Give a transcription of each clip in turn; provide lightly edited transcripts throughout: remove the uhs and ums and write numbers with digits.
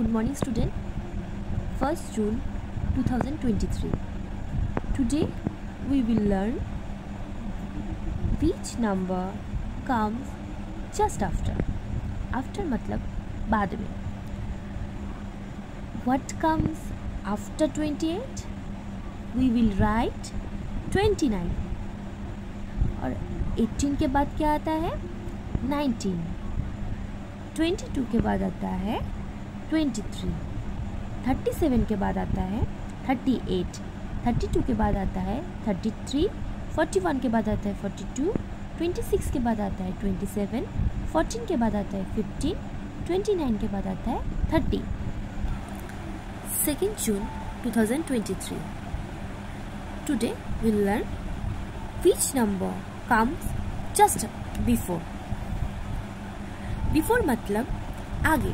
Good morning student. 1st June 2023. Today we will learn which number comes just after. After मतलब बाद में. What comes after 28? We will write 29. और 18 के बाद क्या आता है? 19. 22 के बाद आता है 23. 37 के बाद आता है 38. 32 के बाद आता है 33. 41 के बाद आता है 42. 26 के बाद आता है 27. 14 के बाद आता है 15. 29 के बाद आता है 30. 2nd June 2023. Today we'll learn which number comes just before. Before मतलब आगे.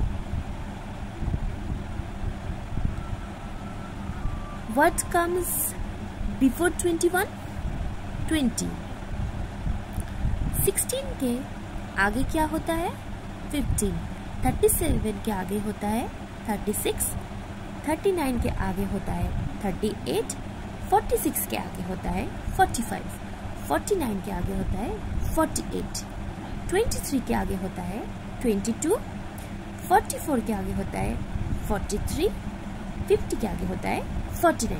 What comes before 21? 20. 16 के आगे क्या होता है? 15. 37 के आगे होता है 36. 39 के आगे होता है 38. 46 के आगे होता है 45. 49 के आगे होता है 48. 23 के आगे होता है 22. 44 के आगे होता है 43. 50 के आगे होता है 49.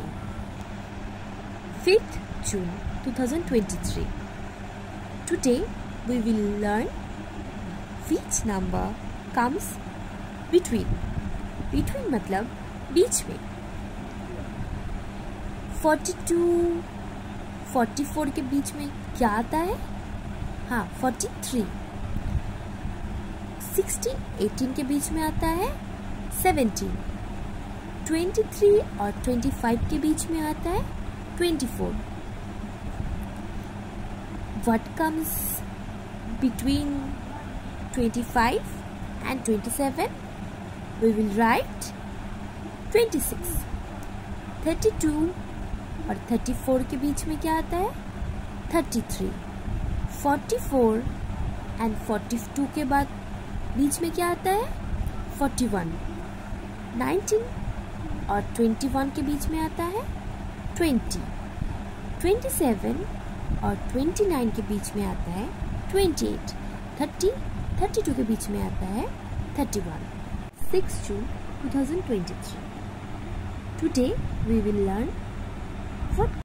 5th June 2023. Today we will learn which number comes between. Between मतलब बीच में. 42, 44 के बीच में क्या आता है? हाँ 43. 16, 18 के बीच में आता है 17. 23 और 25 के बीच में आता है 24. What comes between 25 and 27? We will write 26. 32 और 34 के बीच में क्या आता है? 33. 44 and 42 के बाद बीच में क्या आता है? 41. 19 और 21 के बीच में आता है 20. 27 और 29 के बीच में आता है 28. 30, 32 के बीच में आता है 31. 6th June 2023. Today we will learn what